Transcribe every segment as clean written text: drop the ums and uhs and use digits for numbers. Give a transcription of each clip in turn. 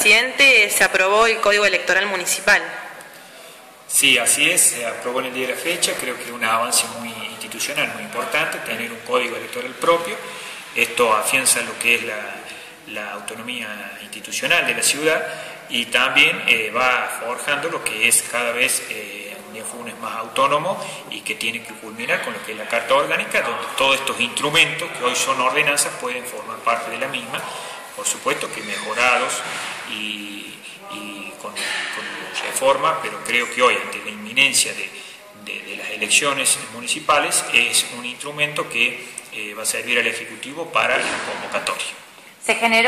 presidente, se aprobó el Código Electoral Municipal. Sí, así es, se aprobó en el día de la fecha, creo que es un avance muy institucional, muy importante, tener un código electoral propio. Esto afianza lo que es la autonomía institucional de la ciudad y también va forjando lo que es cada vez Unión Funes más autónomo y que tiene que culminar con lo que es la Carta Orgánica, donde todos estos instrumentos que hoy son ordenanzas pueden formar parte de la misma, por supuesto que mejorados y con reforma, pero creo que hoy, ante la inminencia de las elecciones municipales, es un instrumento que va a servir al Ejecutivo para la convocatoria. Se generó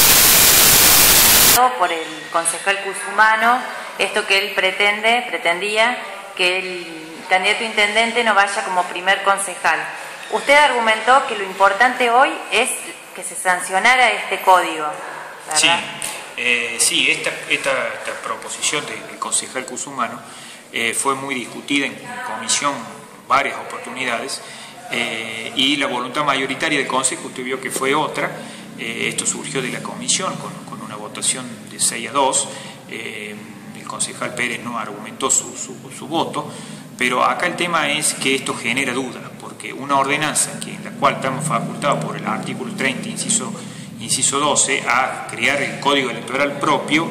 por el concejal Cusumano esto que él pretendía que el candidato a intendente no vaya como primer concejal. Usted argumentó que lo importante hoy es que se sancionara este código, ¿verdad? Sí, esta proposición del concejal Cusumano fue muy discutida en comisión varias oportunidades y la voluntad mayoritaria del consejo, usted vio que fue otra. Esto surgió de la comisión con una votación de 6-2. El concejal Pérez no argumentó su voto, pero acá el tema es que esto genera dudas, porque una ordenanza en la cual estamos facultados por el artículo 30, inciso 12, a crear el código electoral propio,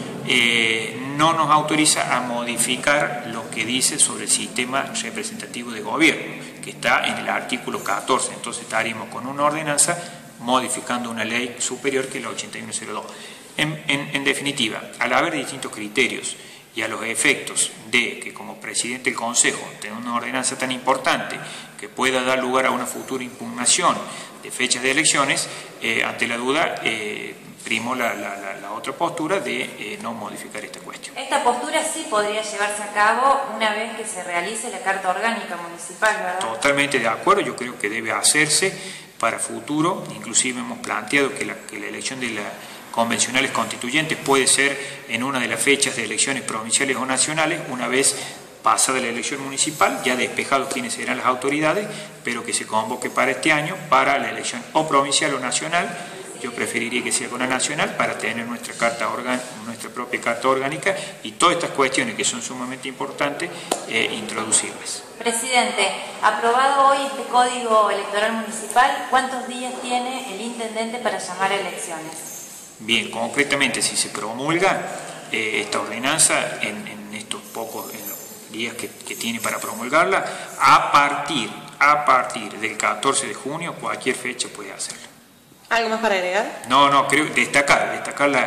no nos autoriza a modificar lo que dice sobre el sistema representativo de gobierno, que está en el artículo 14, entonces estaríamos con una ordenanza modificando una ley superior que es la 8102. En definitiva, al haber distintos criterios y a los efectos de que como presidente del Consejo tenga una ordenanza tan importante que pueda dar lugar a una futura impugnación de fechas de elecciones, ante la duda primó la otra postura de no modificar esta cuestión. Esta postura sí podría llevarse a cabo una vez que se realice la Carta Orgánica Municipal, ¿verdad? Totalmente de acuerdo, yo creo que debe hacerse para futuro, inclusive hemos planteado que la elección de las convencionales constituyentes puede ser en una de las fechas de elecciones provinciales o nacionales, una vez pasada la elección municipal, ya despejado quiénes serán las autoridades, pero que se convoque para este año, para la elección o provincial o nacional. Yo preferiría que sea con la nacional para tener nuestra propia carta orgánica y todas estas cuestiones que son sumamente importantes, introducirlas. Presidente, aprobado hoy este Código Electoral Municipal, ¿cuántos días tiene el intendente para llamar a elecciones? Bien, concretamente, si se promulga esta ordenanza en estos pocos días que tiene para promulgarla, a partir del 14 de junio, cualquier fecha puede hacerlo. ¿Algo más para agregar? No, creo destacar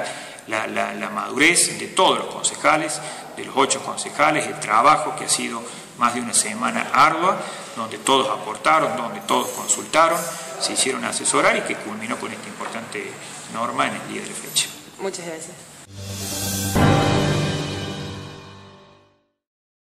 la madurez de todos los concejales, de los 8 concejales, el trabajo que ha sido más de una semana ardua, donde todos aportaron, donde todos consultaron, se hicieron asesorar y que culminó con esta importante norma en el día de la fecha. Muchas gracias.